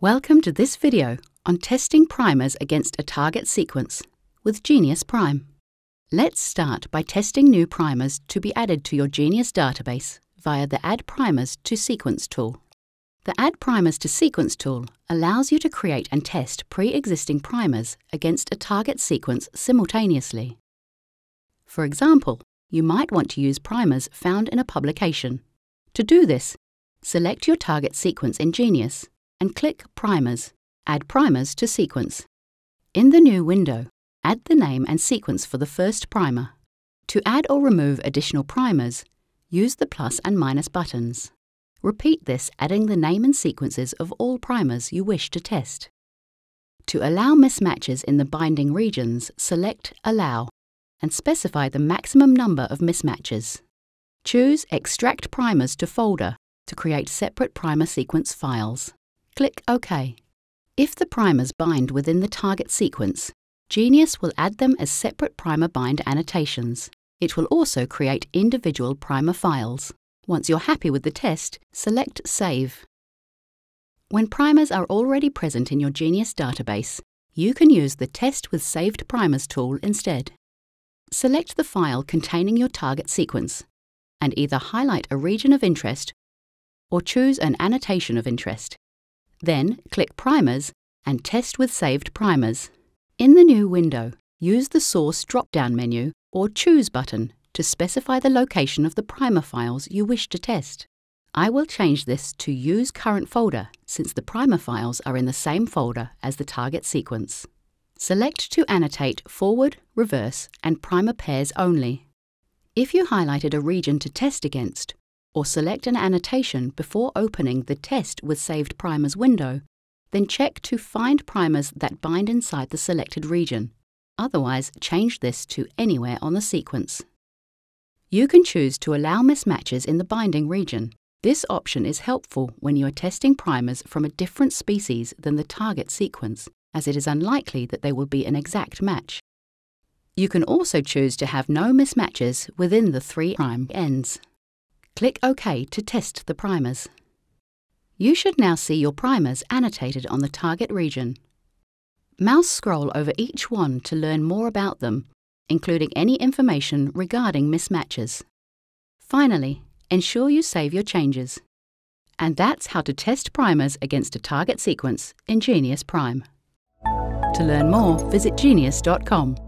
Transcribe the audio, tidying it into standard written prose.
Welcome to this video on testing primers against a target sequence with Geneious Prime. Let's start by testing new primers to be added to your Geneious database via the Add Primers to Sequence tool. The Add Primers to Sequence tool allows you to create and test pre-existing primers against a target sequence simultaneously. For example, you might want to use primers found in a publication. To do this, select your target sequence in Geneious and click Primers, Add Primers to Sequence. In the new window, add the name and sequence for the first primer. To add or remove additional primers, use the plus and minus buttons. Repeat this, adding the name and sequences of all primers you wish to test. To allow mismatches in the binding regions, select Allow and specify the maximum number of mismatches. Choose Extract Primers to Folder to create separate primer sequence files. Click OK. If the primers bind within the target sequence, Geneious will add them as separate primer bind annotations. It will also create individual primer files. Once you're happy with the test, select Save. When primers are already present in your Geneious database, you can use the Test with Saved Primers tool instead. Select the file containing your target sequence and either highlight a region of interest or choose an annotation of interest. Then click Primers and Test with Saved Primers. In the new window, use the Source drop-down menu or Choose button to specify the location of the primer files you wish to test. I will change this to Use Current Folder since the primer files are in the same folder as the target sequence. Select to annotate forward, reverse, and primer pairs only. If you highlighted a region to test against, or select an annotation before opening the Test with Saved Primers window, then check to Find primers that bind inside the selected region. Otherwise, change this to Anywhere on the sequence. You can choose to allow mismatches in the binding region. This option is helpful when you are testing primers from a different species than the target sequence, as it is unlikely that they will be an exact match. You can also choose to have no mismatches within the 3' ends. Click OK to test the primers. You should now see your primers annotated on the target region. Mouse scroll over each one to learn more about them, including any information regarding mismatches. Finally, ensure you save your changes. And that's how to test primers against a target sequence in Geneious Prime. To learn more, visit geneious.com.